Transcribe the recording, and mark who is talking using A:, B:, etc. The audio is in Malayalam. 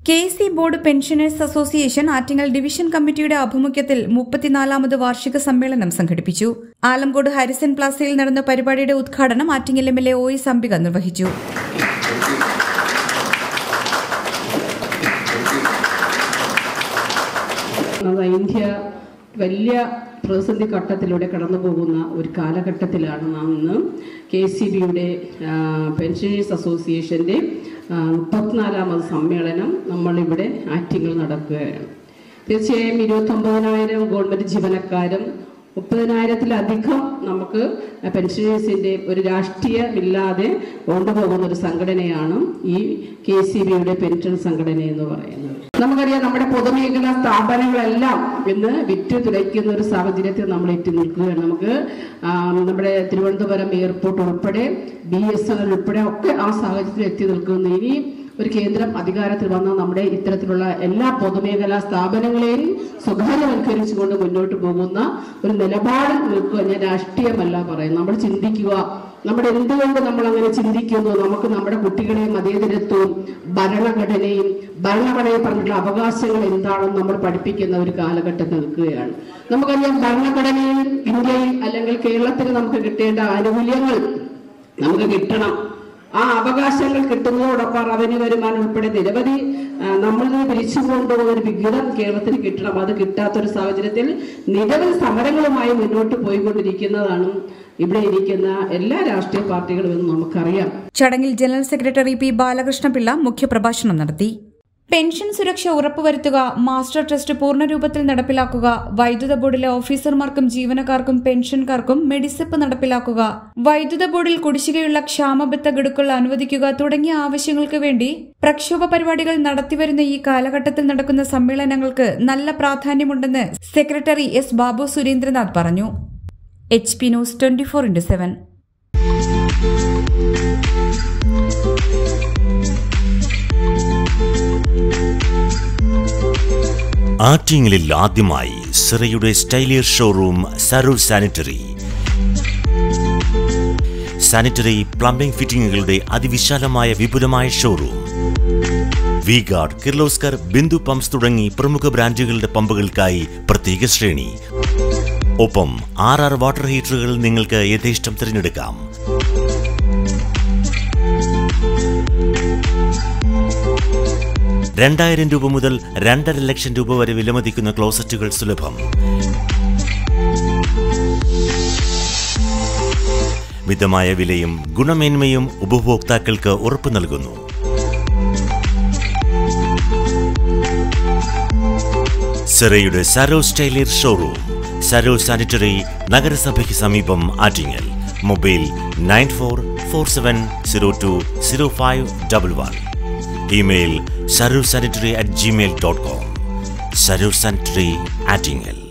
A: KC board pensioners association Attingal division കമ്മിറ്റിയുടെ ആഭിമുഖ്യത്തിൽ 34ാമത് വാർഷിക സമ്മേളനം സംഘടിപ്പിച്ചു. ആലംകോട് ഹാരിസൺ പ്ലാസയിൽ നടന്ന പരിപാടിയുടെ ഉദ്ഘാടനം ആറ്റിങ്ങൽ MLA OS അംബിക നിർവഹിച്ചു.
B: ഇന്ത്യ വലിയ പ്രതിസന്ധി ഘട്ടത്തിലൂടെ കടന്നുപോകുന്ന ഒരു കാലഘട്ടത്തിലാണ് നാം ഇന്ന് KCBയുടെ പെൻഷനേഴ്സ് അസോസിയേഷൻ്റെ 34ാമത് സമ്മേളനം നമ്മളിവിടെ ആറ്റിങ്ങൽ നടക്കുകയാണ്. തീർച്ചയായും 29,000 ഗവൺമെൻറ് ജീവനക്കാരും 30,000-ത്തിലധികം നമുക്ക് പെൻഷനേഴ്സിൻ്റെ ഒരു രാഷ്ട്രീയമില്ലാതെ കൊണ്ടുപോകുന്ന ഒരു സംഘടനയാണ് ഈ KCBയുടെ പെൻഷൻ സംഘടന എന്ന് പറയുന്നത്. നമുക്കറിയാം, നമ്മുടെ പൊതുമേഖലാ സ്ഥാപനങ്ങളെല്ലാം ഇന്ന് വിറ്റ് തുലയ്ക്കുന്ന ഒരു സാഹചര്യത്തിൽ നമ്മൾ എത്തി നിൽക്കുകയാണ്. നമുക്ക് നമ്മുടെ തിരുവനന്തപുരം എയർപോർട്ട് ഉൾപ്പെടെ BSNL ഉൾപ്പെടെ ഒക്കെ ആ സാഹചര്യത്തിൽ എത്തി നിൽക്കുന്നു. ഇനി ഒരു കേന്ദ്രം അധികാരത്തിൽ വന്ന നമ്മുടെ ഇത്തരത്തിലുള്ള എല്ലാ പൊതുമേഖലാ സ്ഥാപനങ്ങളെയും സ്വകാര്യവൽക്കരിച്ചുകൊണ്ട് മുന്നോട്ട് പോകുന്ന ഒരു നിലപാടിൽ നിൽക്കുക. ഞാൻ രാഷ്ട്രീയമല്ല പറയുന്നത്, നമ്മൾ ചിന്തിക്കുക. നമ്മുടെ എന്തുകൊണ്ട് നമ്മൾ അങ്ങനെ ചിന്തിക്കുന്നു? നമുക്ക് നമ്മുടെ കുട്ടികളെ മതേതരത്വവും ഭരണഘടനയും ഭരണഘടനയെ പറഞ്ഞിട്ടുള്ള അവകാശങ്ങൾ എന്താണെന്ന് നമ്മൾ പഠിപ്പിക്കുന്ന ഒരു കാലഘട്ടത്തിൽ നിൽക്കുകയാണ്. നമുക്കറിയാം, ഭരണഘടനയിൽ ഇന്ത്യയിൽ അല്ലെങ്കിൽ കേരളത്തിൽ നമുക്ക് കിട്ടേണ്ട ആനുകൂല്യങ്ങൾ നമുക്ക് കിട്ടണം. ആ അവകാശങ്ങൾ കിട്ടുന്നതോടൊപ്പം റവന്യൂ വരുമാനം ഉൾപ്പെടെ നിരവധി നമ്മളിൽ നിന്ന് പിരിച്ചു കൊണ്ടുപോകുന്ന ഒരു വിഹിതം കേരളത്തിന് കിട്ടണം. അത് കിട്ടാത്തൊരു സാഹചര്യത്തിൽ നിരവധി സമരങ്ങളുമായി മുന്നോട്ട് പോയിക്കൊണ്ടിരിക്കുന്നതാണ് ഇവിടെ ഇരിക്കുന്ന എല്ലാ രാഷ്ട്രീയ പാർട്ടികളും എന്ന് നമുക്കറിയാം.
A: ചടങ്ങിൽ ജനറൽ സെക്രട്ടറി P. ബാലകൃഷ്ണപിള്ള മുഖ്യപ്രഭാഷണം നടത്തി. പെൻഷൻ സുരക്ഷ ഉറപ്പുവരുത്തുക, മാസ്റ്റർ ട്രസ്റ്റ് പൂർണ്ണരൂപത്തിൽ നടപ്പിലാക്കുക, വൈദ്യുത ബോർഡിലെ ഓഫീസർമാർക്കും ജീവനക്കാർക്കും പെൻഷൻകാർക്കും മെഡിസെപ്പ് നടപ്പിലാക്കുക, വൈദ്യുത ബോർഡിൽ കുടിശ്ശികയുള്ള ക്ഷാമബത്ത ഗഡുക്കൾ അനുവദിക്കുക തുടങ്ങിയ ആവശ്യങ്ങൾക്ക് വേണ്ടി പ്രക്ഷോഭ പരിപാടികൾ നടത്തിവരുന്ന ഈ കാലഘട്ടത്തിൽ നടക്കുന്ന സമ്മേളനങ്ങൾക്ക് നല്ല പ്രാധാന്യമുണ്ടെന്ന് സെക്രട്ടറി S. ബാബു സുരേന്ദ്രനാഥ് പറഞ്ഞു. HP News 24/7.
C: ആറ്റിങ്ങലിൽ ആദ്യമായി സിറയുടെ സ്റ്റൈലിയർ ഷോറൂം സരൂർ സാനിറ്ററി പ്ലംബിംഗ് ഫിറ്റിംഗുകളുടെ അതിവിശാലമായ വിപുലമായ showroom. V-Guard, Kirloskar, Bindu pumps തുടങ്ങി പ്രമുഖ ബ്രാൻഡുകളുടെ പമ്പുകൾക്കായി പ്രത്യേക ശ്രേണി. ഒപ്പം 6 വാട്ടർ ഹീറ്ററുകൾ നിങ്ങൾക്ക് യഥേഷ്ടം തിരഞ്ഞെടുക്കാം. ₹2,000 മുതൽ 2.5 ലക്ഷം വരെ വിലമതിക്കുന്ന ക്ലോസറ്റുകൾ സുലഭം. മിതമായ വിലയും ഗുണമേന്മയും ഉപഭോക്താക്കൾക്ക് ഉറപ്പു നൽകുന്നു. സിറയുടെ സരോ സ്റ്റൈലിയർ ഷോറൂം, സരോ സാനിറ്ററി, നഗരസഭയ്ക്ക് സമീപം, Attingal. Mobile 9447020511. Email sarursanitary@gmail.com. Sarur Sanitary, Attingel.